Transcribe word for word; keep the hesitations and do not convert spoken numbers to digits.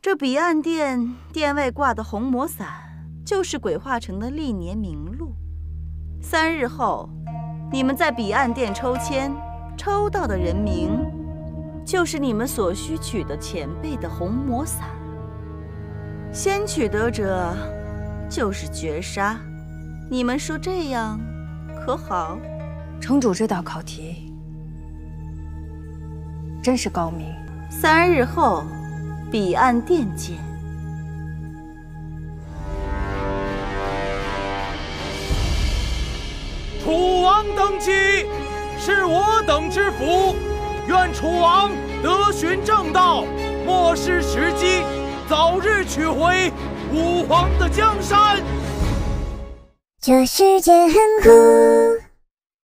这彼岸殿殿外挂的红魔伞，就是鬼化城的历年名录。三日后，你们在彼岸殿抽签，抽到的人名，就是你们所需取的前辈的红魔伞。先取得者，就是绝杀。你们说这样可好？ 城主这道考题真是高明。 三日后，彼岸殿见。 楚王登基，是我等之福。愿楚王德循正道，莫失时机，早日取回吾皇的江山。 这世界很酷。